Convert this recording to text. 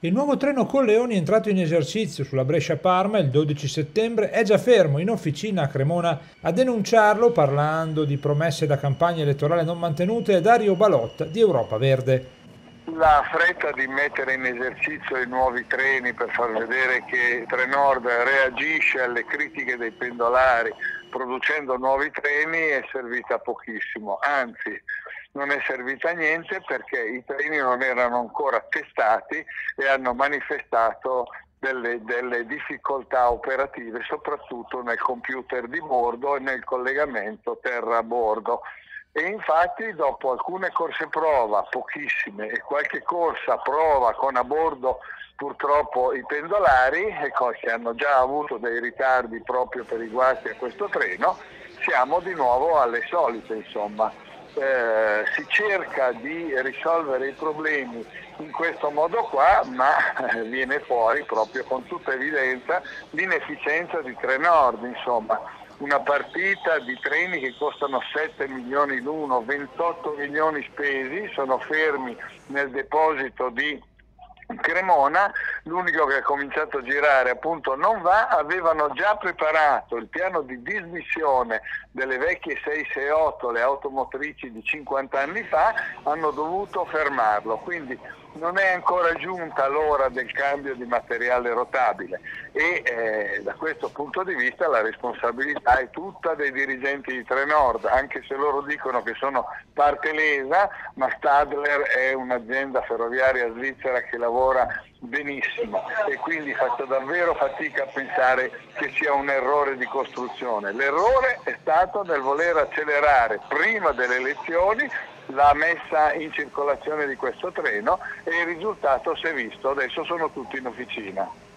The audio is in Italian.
Il nuovo treno Colleoni entrato in esercizio sulla Brescia-Parma il 12 settembre è già fermo in officina a Cremona. A denunciarlo, parlando di promesse da campagna elettorale non mantenute, è Dario Balotta di Europa Verde. La fretta di mettere in esercizio i nuovi treni per far vedere che Trenord reagisce alle critiche dei pendolari producendo nuovi treni è servita a pochissimo, anzi non è servita a niente perché i treni non erano ancora testati e hanno manifestato delle difficoltà operative, soprattutto nel computer di bordo e nel collegamento terra-bordo. E infatti dopo alcune corse prova, pochissime, e qualche corsa prova con a bordo purtroppo i pendolari, che hanno già avuto dei ritardi proprio per i guasti a questo treno, siamo di nuovo alle solite, insomma. Si cerca di risolvere i problemi in questo modo qua, ma viene fuori proprio con tutta evidenza l'inefficienza di Trenord, insomma. Una partita di treni che costano 7 milioni l'uno, 28 milioni spesi, sono fermi nel deposito di Cremona, l'unico che ha cominciato a girare appunto non va, avevano già preparato il piano di dismissione delle vecchie 668, le automotrici di 50 anni fa, hanno dovuto fermarlo, quindi non è ancora giunta l'ora del cambio di materiale rotabile e da questo punto di vista la responsabilità è tutta dei dirigenti di Trenord, anche se loro dicono che sono parte lesa, ma Stadler è un'azienda ferroviaria svizzera che lavora benissimo e quindi faccio davvero fatica a pensare che sia un errore di costruzione. L'errore è stato nel voler accelerare prima delle elezioni la messa in circolazione di questo treno e il risultato si è visto, adesso sono tutti in officina.